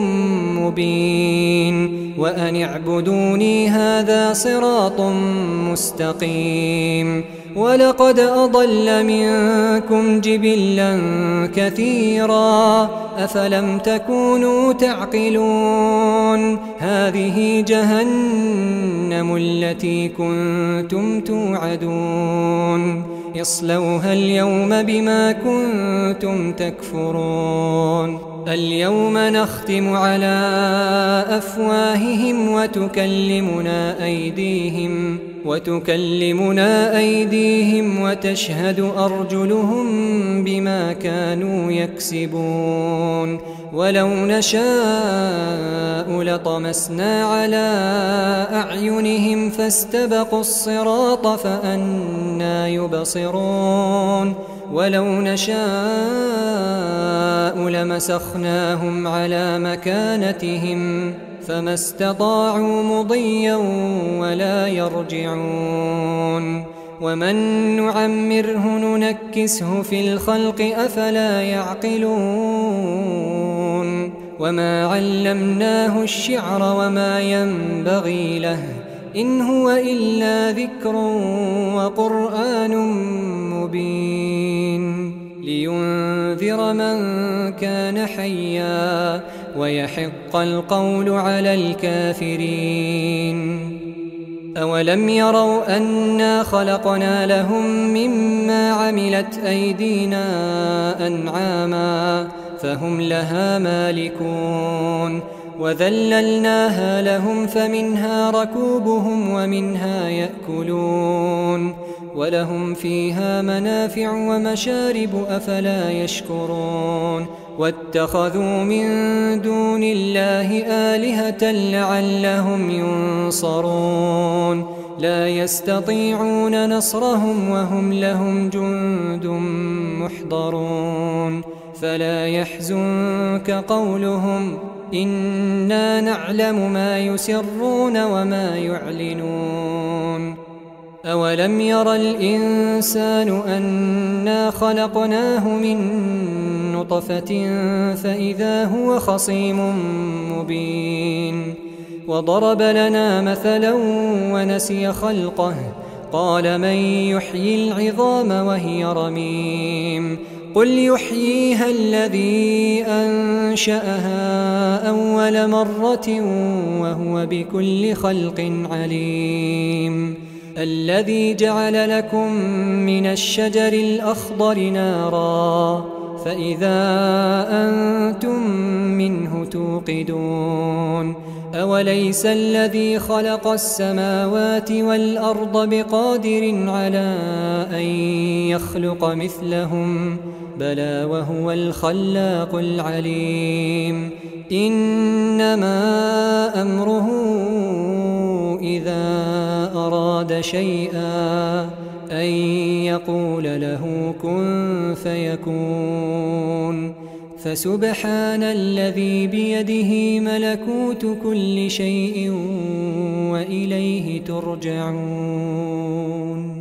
مبين وأن اعبدوني هذا صراط مستقيم ولقد أضل منكم جبلا كثيرا أفلم تكونوا تعقلون هذه جهنم التي كنتم توعدون اصلوها اليوم بما كنتم تكفرون اليوم نختم على أفواههم وتكلمنا أيديهم وتكلمنا أيديهم وتشهد أرجلهم بما كانوا يكسبون ولو نشاء لطمسنا على أعينهم فاستبقوا الصراط فأنى يبصرون ولو نشاء لمسخناهم على مكانتهم فما استطاعوا مضيا ولا يرجعون ومن نعمره ننكسه في الخلق أفلا يعقلون وما علمناه الشعر وما ينبغي له إن هو إلا ذكر وقرآن مبين لينذر من كان حيا ويحق القول على الكافرين. أولم يروا أنا خلقنا لهم مما عملت أيدينا أنعاما فهم لها مالكون وذللناها لهم فمنها ركوبهم ومنها يأكلون ولهم فيها منافع ومشارب أفلا يشكرون واتخذوا من دون الله آلهة لعلهم ينصرون لا يستطيعون نصرهم وهم لهم جند محضرون فلا يحزنك قولهم إنا نعلم ما يسرون وما يعلنون. أولم ير الإنسان أنا خلقناه من نطفة فإذا هو خصيم مبين وضرب لنا مثلا ونسي خلقه قال من يحيي العظام وهي رميم قل يحييها الذي أنشأها أول مرة وهو بكل خلق عليم الذي جعل لكم من الشجر الأخضر نارا فإذا أنتم منه توقدون أوليس الذي خلق السماوات والأرض بقادر على أن يخلق مثلهم بلى وهو الخلاق العليم إنما أمره إذا أراد شيئا أن يقول له كن فيكون فسبحان الذي بيده ملكوت كل شيء وإليه ترجعون.